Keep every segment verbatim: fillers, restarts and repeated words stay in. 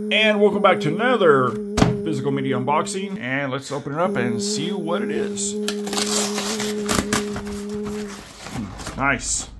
And welcome back to another Physical Media unboxing, and let's open it up and see what it is. Nice.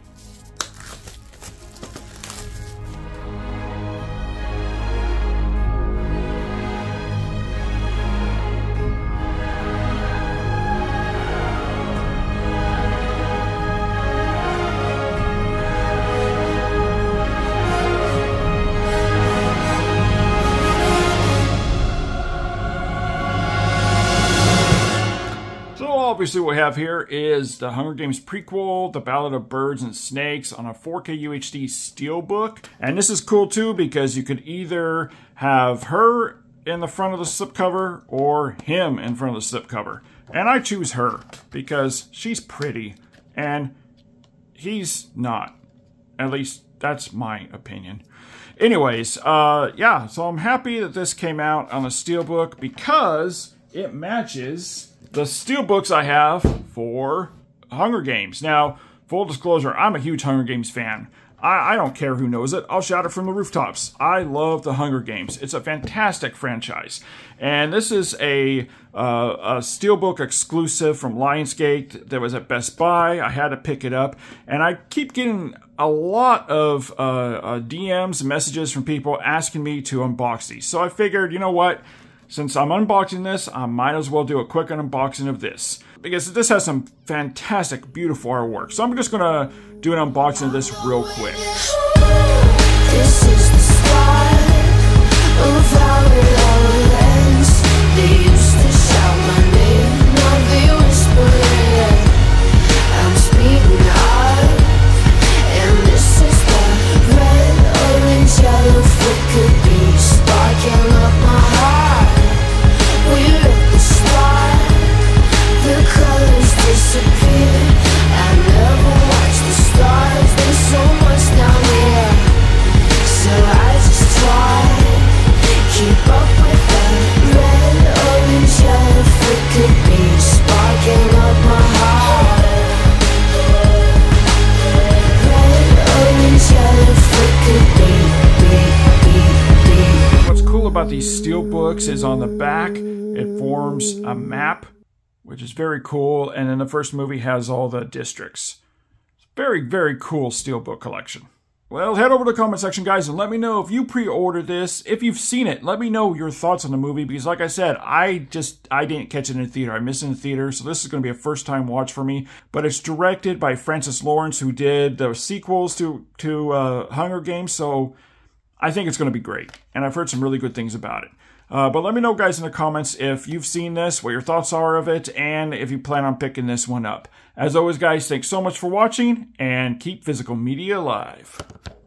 Obviously what we have here is the Hunger Games prequel, The Ballad of Birds and Snakes, on a four K U H D steelbook. And this is cool too because you could either have her in the front of the slipcover or him in front of the slipcover. And I choose her because she's pretty and he's not. At least that's my opinion. Anyways, uh, yeah, so I'm happy that this came out on a steelbook because it matches the steelbooks I have for Hunger Games. Now, full disclosure, I'm a huge Hunger Games fan. I, I don't care who knows it. I'll shout it from the rooftops. I love the Hunger Games. It's a fantastic franchise. And this is a, uh, a steelbook exclusive from Lionsgate that was at Best Buy. I had to pick it up. And I keep getting a lot of uh, uh, D Ms and messages from people asking me to unbox these. So I figured, you know what? Since I'm unboxing this, I might as well do a quick unboxing of this. Because this has some fantastic, beautiful artwork. So I'm just going to do an unboxing of this real quick. This is the start of how it all ends. They used to shout my name, now they whisper it. I'm speeding up, and this is the red, orange, yellow flicker be sparking up my heart. We're at the start, the colors disappear. I never watch the stars, there's so much down here. So I just try, keep up with the red, orange, yellow flicker beat, sparking up my heart. Red, orange, yellow flicker beat, beat, beat, beat. What's cool about these steel books is on the back, it forms a map, which is very cool. And then the first movie has all the districts. Very, very cool steelbook collection. Well, head over to the comment section, guys, and let me know if you pre-ordered this, if you've seen it. Let me know your thoughts on the movie, because like I said, I just, I didn't catch it in the theater. I missed it in the theater, so this is going to be a first-time watch for me. But it's directed by Francis Lawrence, who did the sequels to, to uh, Hunger Games, so I think it's going to be great. And I've heard some really good things about it. Uh, but let me know, guys, in the comments if you've seen this, what your thoughts are of it, and if you plan on picking this one up. As always, guys, thanks so much for watching, and keep physical media alive.